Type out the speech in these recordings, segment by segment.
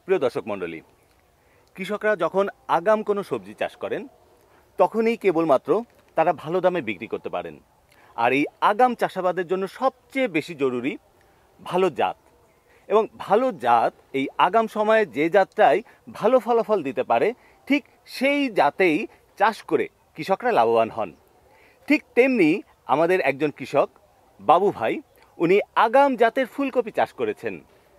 প্রিয় দর্শক মণ্ডলী, কৃষকরা যখন আগাম কোনো সবজি চাষ করেন তখনই কেবলমাত্র তারা ভালো দামে বিক্রি করতে পারেন। আর এই আগাম চাষাবাদের জন্য সবচেয়ে বেশি জরুরি ভালো জাত। এবং ভালো জাত এই আগাম সময়ে যে জাতটাই ভালো ফলাফল দিতে পারে ঠিক সেই জাতেই চাষ করে কৃষকরা লাভবান হন। ঠিক তেমনি আমাদের একজন কৃষক বাবু ভাই, উনি আগাম জাতের ফুলকপি চাষ করেছেন।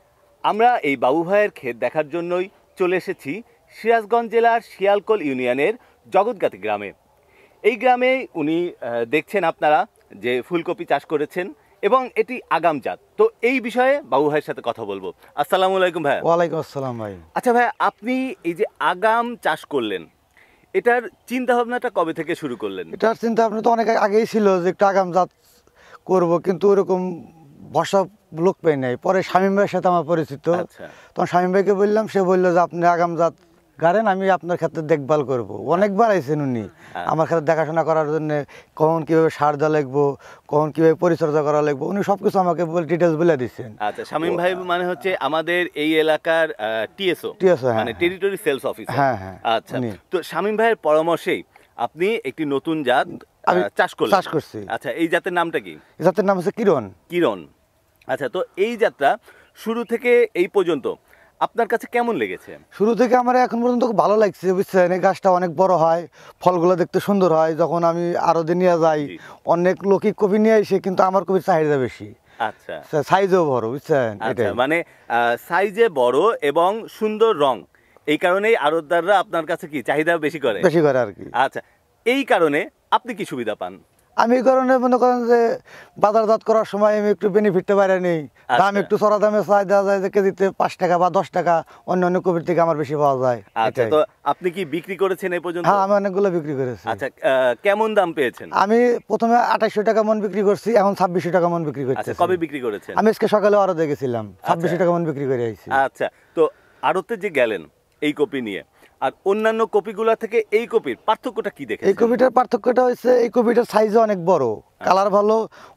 আমরা এই বাবু ভাইয়ের ক্ষেত দেখার জন্যই চলে এসেছি সিরাজগঞ্জ জেলার শিয়ালকোল ইউনিয়নের জগৎগাতি গ্রামে। এই গ্রামে উনি দেখছেন আপনারা যে ফুলকপি চাষ করেছেন এবং এটি আগাম জাত। তো এই বিষয়ে বাবু ভাইয়ের সাথে কথা বলবো। আসসালামু আলাইকুম ভাই। ওয়ালাইকুম আসসালাম ভাই। আচ্ছা ভাই, আপনি এই যে আগাম চাষ করলেন, এটার চিন্তা ভাবনাটা কবে থেকে শুরু করলেন? এটার চিন্তা ভাবনা তো অনেক আগেই ছিল যে একটু আগাম জাত করব, কিন্তু ওরকম ভরসা লোক পাই নাই। পরে শামীম ভাইয়ের সাথে আমার পরিচিত, তখন শামীম ভাইকে বললাম, সে বললো যে আপনি আগাম জাত গাড়েন, আমি আপনার ক্ষেত্রে দেখভাল করব। অনেকবার আইছেন উনি আমার ক্ষেত্রে দেখাশোনা করার জন্য, কখন কীভাবে সার দেওয়া লাগবো, কখন কীভাবে পরিচর্যা করা লাগবো, উনি সব কিছু আমাকে ডিটেলস বলে দিচ্ছেন। আচ্ছা, শামীম ভাই মানে হচ্ছে আমাদের এই এলাকার টিএসও, মানে টেরিটরি সেলস অফিসার। হ্যাঁ হ্যাঁ। আচ্ছা, তো শামীম ভাইয়ের পরামর্শেই আপনি একটি নতুন জাত চাষ করছি। আচ্ছা, এই জাতের নামটা কি? এই জাতের নাম হচ্ছে কিরণ। কিরণ। আচ্ছা, তো এই জাতটা শুরু থেকে এই পর্যন্ত আপনার কাছে কেমন লেগেছে? শুরু থেকে আমার এখন পর্যন্ত খুব ভালো লাগছে, বুঝছেন। এই গাছটা অনেক বড় হয়, ফলগুলো দেখতে সুন্দর হয়। যখন আমি আড়তে নিয়ে যাই, অনেক লোকই কপি নিয়ে আসে, কিন্তু আমার কপির চাহিদা বেশি। আচ্ছা, সাইজও বড়, বুঝছেন। মানে সাইজে বড় এবং সুন্দর রং, এই কারণেই আড়তদাররা আপনার কাছে কি চাহিদা বেশি করে আর কি। আচ্ছা, এই কারণে আপনি কি সুবিধা পান? আমি এই কারণে মনে করেন যে বাজারজাত করার সময় আমি একটু বেনিফিটটা বাইরে নেই। দাম একটু চড়া দামে চাই, দেওয়া যায় যে কেজিতে 5 টাকা বা 10 টাকা অন্য কপির থেকে আমার বেশি পাওয়া যায়। আচ্ছা, তো আপনি কি বিক্রি করেছেন এই পর্যন্ত? হ্যাঁ, আমি অনেকগুলো বিক্রি করেছি। আচ্ছা, কেমন দাম পেয়েছেন? আমি প্রথমে 2800 টাকা মন বিক্রি করছি, এখন 2600 টাকা মন বিক্রি করছি। কবে বিক্রি করেছেন? আমি আজকে সকালে আড়তে গেছিলাম, 2600 টাকা মন বিক্রি করে আইছি। আচ্ছা, তো আড়তে যে গেলেন এই কপি নিয়ে, আর অন্যান্য কপিগুলা থেকে এই কপির পার্থক্যটা কি দেখেন? এই কপিটার পার্থক্যটা হচ্ছে এই কপিটার সাইজও অনেক বড়, কালার ভালো।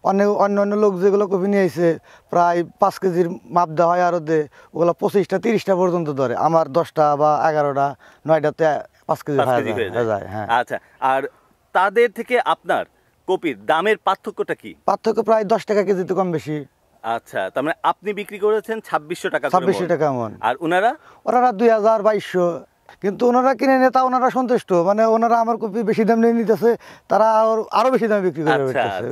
অন্য লোক যেগুলো কপি নিয়ে আসে প্রায় 5 কেজির মাপ দেওয়া হয় আড়তে, ওগুলো 25টা 30টা পর্যন্ত ধরে। আমার 10টা বা 11টা 9টাতে 5 কেজি হয়ে যায়। হ্যাঁ। আচ্ছা, আর তাদের থেকে আপনার কপির দামের পার্থক্যটা কি? পার্থক্য প্রায় 10 টাকা কেজিতে কম বেশি। আচ্ছা, তার মানে আপনি বিক্রি করেছেন 2600 টাকা, 2600 টাকা মন। আর ওনারা 2000 2200। কিন্তু ওনারা কিনে নিয়ে তা ওনারা সন্তুষ্ট, মানে ওনারা আমার কপি বেশি দাম নিয়ে নিতেছে, তারা আরো বেশি দামে বিক্রি করে।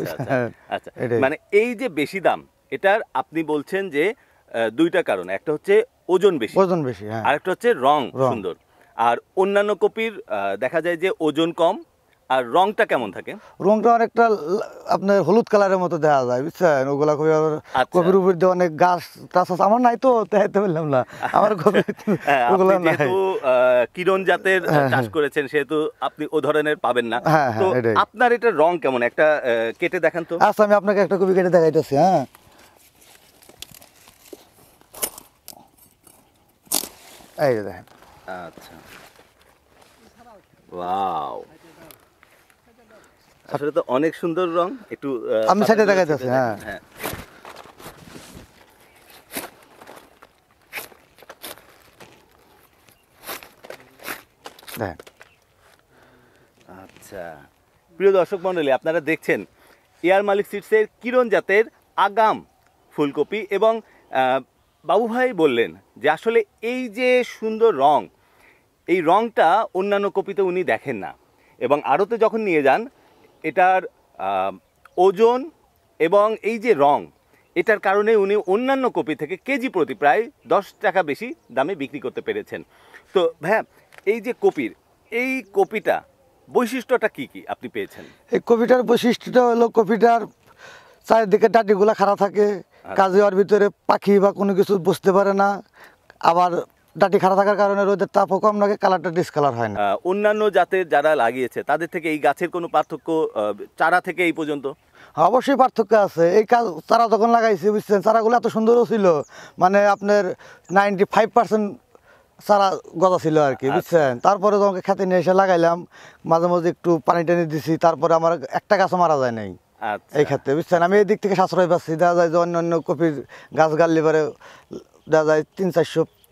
আচ্ছা, মানে এই যে বেশি দাম, এটার আপনি বলছেন যে দুইটা কারণ, একটা হচ্ছে ওজন বেশি, আর একটা হচ্ছে রং সুন্দর। আর অন্যান্য কপির দেখা যায় যে ওজন কম আর রংটা কেমন থাকে? রংটা অনেকটা আপনার হলুদ কালারের মতো দেখা যায়, বুঝছেন। ওগুলা কপি কপির উপর দিয়ে অনেক গাছ টাছ আছে, আমার নাই তো দেখাইতে বললাম না আমার কপি। ওগুলা নাই। যেহেতু কিরণ জাতের চাষ করেছেন সেহেতু আপনি ও ধরনের পাবেন না। তো আপনার এটা রং কেমন, একটা কেটে দেখান তো। আচ্ছা, আমি আপনাকে একটা কপি কেটে দেখাইতেছি। হ্যাঁ, এই যে দেখেন। আচ্ছা, ওয়াও, আসলে তো অনেক সুন্দর রং। একটু আমি সাইডে দেখাইতেছি। হ্যাঁ হ্যাঁ, আচ্ছা, প্রিয় দর্শক মণ্ডলী, আপনারা দেখছেন এয়ার মালিক সিডসের কিরণ জাতের আগাম ফুলকপি। এবং বাবু ভাই বললেন যে আসলে এই যে সুন্দর রং, এই রংটা অন্যান্য কপিতে উনি দেখেন না। এবং আড়তে যখন নিয়ে যান, এটার ওজন এবং এই যে রং, এটার কারণে উনি অন্যান্য কপি থেকে কেজি প্রতি প্রায় 10 টাকা বেশি দামে বিক্রি করতে পেরেছেন। তো ভাইয়া, এই যে কপির, এই কপিটা বৈশিষ্ট্যটা কি কি আপনি পেয়েছেন? এই কপিটার বৈশিষ্ট্যটা হলো কপিটার চারিদিকে ডাঁটিগুলা খাড়া থাকে, কাজে ওর ভিতরে পাখি বা কোনো কিছু বসতে পারে না। আবার ডাঁটি খাড়া থাকার কারণে রোদের তাপও কম লাগে, কালারটা ডিসকালার হয় না। অন্যান্য জাতের যারা লাগিয়েছে তাদের থেকে এই গাছের কোনো পার্থক্য চারা থেকে এই পর্যন্ত? অবশ্যই পার্থক্য আছে। এই চারা যখন লাগাইছি, বুঝছেন, চারাগুলো এত সুন্দরও ছিল, মানে আপনার 95% চারা গজা ছিল আর কি, বুঝছেন। তারপরে যখন খেতে নিয়ে এসে লাগাইলাম, মাঝে মাঝে একটু পানি টানি দিছি, তারপরে আমার একটা গাছও মারা যায় নাই এই ক্ষেত্রে, বুঝছেন। আমি এই দিক থেকে সাশ্রয় পাচ্ছি। দেখা যায় যে অন্য কপির গাছ গাড়লে পরে দেখা যায় 300-400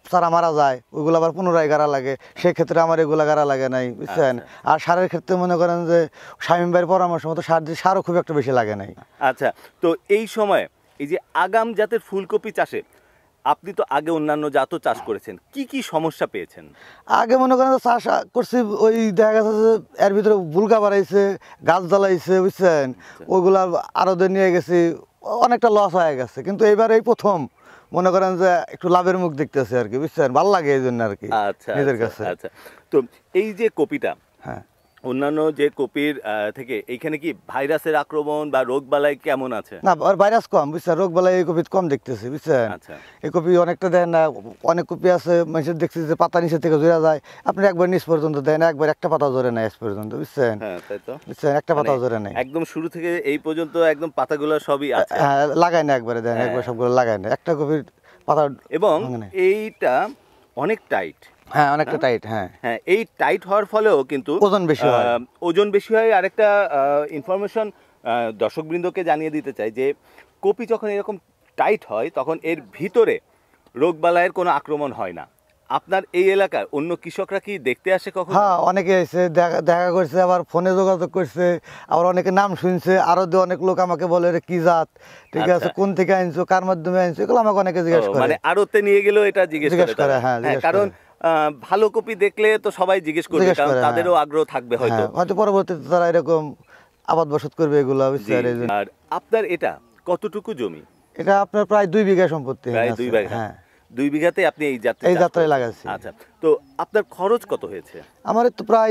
চারা মারা যায় ওইগুলো আবার পুনরায় গাড়া লাগে, সেক্ষেত্রে আমার এগুলা গাড়া লাগে নাই, বুঝছেন। আর সারের ক্ষেত্রে মনে করেন যে শামীম ভাইয়ের পরামর্শ মতো সার দিয়ে সারও খুব একটা বেশি লাগে নাই। আচ্ছা, তো এই সময় এই যে আগাম জাতের ফুলকপি চাষে আপনি তো আগে অন্যান্য জাতও চাষ করেছেন, কি কি সমস্যা পেয়েছেন? আগে মনে করেন যে চাষ করছি, ওই দেখা গেছে যে এর ভিতরে বুলকা বাড়াইছে, গাছ জ্বালাইছে, বুঝছেন, ওইগুলা আরো নিয়ে গেছি, অনেকটা লস হয়ে গেছে। কিন্তু এইবার এই প্রথম মনে করেন যে একটু লাভের মুখ দেখতেছে আর কি, বুঝছেন, ভালো লাগে এই জন্য আর কি নিজের কাছে। আচ্ছা, তো এই যে কপিটা, হ্যাঁ, অন্যান্য যে কপির থেকে এইখানে কি ভাইরাসের আক্রমণ বা রোগবালাই কেমন আছে? না, ভাইরাস কম, বুঝছেন, রোগ বালাই এই কপি কম দেখতেছি, বুঝছেন। এই কপি অনেকটা দেন না, অনেক কপি আছে মানুষের দেখছি যে পাতা নিচে থেকে জোড়া যায়, আপনি একবার নিচ পর্যন্ত দেন, একবার একটা পাতা জোরে নেয় পর্যন্ত, বুঝছেন। তাই তো, বুঝছেন, একটা পাতা জোরে নেয় একদম শুরু থেকে এই পর্যন্ত একদম পাতাগুলো সবই আছে। হ্যাঁ, লাগায় না একবারে দেন, একবার সবগুলো লাগায় না, একটা কপির পাতা। এবং এইটা অনেক টাইট। হ্যাঁ, অনেকটা টাইট। হ্যাঁ, এই টাইট হওয়ার ফলেও কিন্তু ওজন বেশি হয়। আরেকটা ইনফরমেশন দর্শকবৃন্দকে জানিয়ে দিতে চাই যে কপি যখন এরকম টাইট হয় তখন এর ভিতরে রোগবালাইয়ের কোনো আক্রমণ হয় না। আপনার এই এলাকার অন্য কৃষকরা কি দেখতে আসে কখনো? হ্যাঁ, অনেকে এসে দেখা করছে, আবার ফোনে যোগাযোগ করছে, আবার অনেকে নাম শুনছে, আরো অনেক লোক আমাকে বলে রে কি জাত, ঠিক আছে, কোন থেকে আনছো, কার মাধ্যমে আনছো, এগুলো আমাকে অনেকে জিজ্ঞেস করে। মানে আড়তে নিয়ে গেলেও এটা জিজ্ঞেস করে। হ্যাঁ, কারণ ভালো কপি দেখলে তো সবাই জিজ্ঞেস করবে, কারণ তাদেরও আগ্রহ থাকবে হয়তো পরবর্তীতে তারা এরকম আবাদ বসত করবে এগুলো। আর আপনার এটা কতটুকু জমি? এটা আপনার প্রায় 2 বিঘা সম্পত্তি। প্রায় 2 বিঘা। হ্যাঁ, 2 বিঘাতে আপনি এই যাত্রায় লাগাচ্ছি। আচ্ছা, তো আপনার খরচ কত হয়েছে? আমার তো প্রায়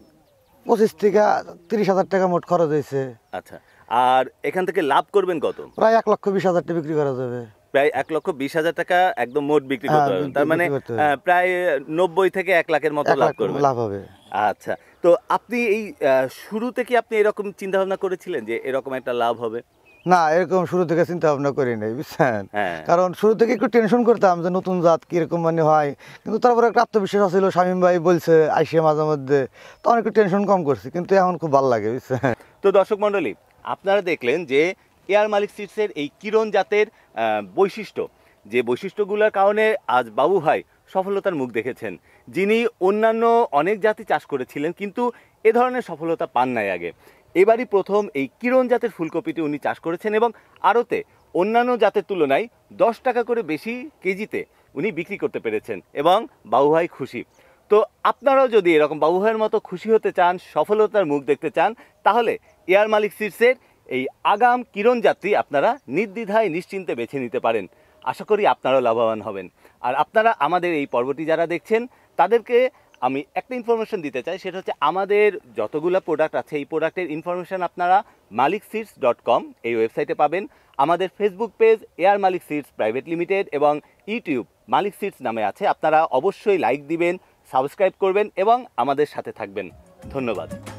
25 থেকে 30,000 টাকা মোট খরচ হয়েছে। আচ্ছা, আর এখান থেকে লাভ করবেন কত? প্রায় 1,20,000 টাকা বিক্রি করা যাবে। প্রায় 1,20,000 টাকা একদম মোট বিক্রি করতে হবে। তার মানে প্রায় 90 থেকে 1 লাখের মতো লাভ হবে। আচ্ছা, তো আপনি এই শুরুতে কি আপনি এরকম চিন্তা ভাবনা করেছিলেন যে এরকম একটা লাভ হবে? না, এরকম শুরু থেকে চিন্তা ভাবনা করি নাই, বুঝছেন। কারণ শুরু থেকে একটু টেনশন করতাম যে নতুন জাত কিরকম মানে হয়, কিন্তু তারপরে একটা আত্মবিশ্বাস ছিল, শামীম ভাই বলছে আইসে মাঝে মধ্যে, তখন একটু টেনশন কম করছি, কিন্তু এখন খুব ভালো লাগে, বুঝছেন। তো দর্শক মণ্ডলী, আপনারা দেখলেন যে এয়ার মালিক সিডসের এই কিরণ জাতের বৈশিষ্ট্য, যে বৈশিষ্ট্যগুলোর কারণে আজ বাবু ভাই সফলতার মুখ দেখেছেন। যিনি অন্যান্য অনেক জাতি চাষ করেছিলেন কিন্তু এ ধরনের সফলতা পান নাই আগে, এবারই প্রথম এই কিরণ জাতের ফুলকপিটি উনি চাষ করেছেন এবং আড়তে অন্যান্য জাতের তুলনায় 10 টাকা করে বেশি কেজিতে উনি বিক্রি করতে পেরেছেন এবং বাবু ভাই খুশি। তো আপনারাও যদি এরকম বাবু ভাইয়ের মতো খুশি হতে চান, সফলতার মুখ দেখতে চান, তাহলে এয়ার মালিক সিডসের এই আগাম কিরণ জাতটি আপনারা নির্দ্বিধায় নিশ্চিন্তে বেছে নিতে পারেন। আশা করি আপনারাও লাভবান হবেন। আর আপনারা আমাদের এই পর্বটি যারা দেখছেন তাদেরকে আমি একটা ইনফরমেশন দিতে চাই, সেটা হচ্ছে আমাদের যতগুলো প্রোডাক্ট আছে এই প্রোডাক্টের ইনফরমেশন আপনারা malikseeds.com এই ওয়েবসাইটে পাবেন। আমাদের ফেসবুক পেজ এয়ার মালিক সিডস প্রাইভেট লিমিটেড এবং ইউটিউব মালিক সিডস নামে আছে। আপনারা অবশ্যই লাইক দিবেন, সাবস্ক্রাইব করবেন এবং আমাদের সাথে থাকবেন। ধন্যবাদ।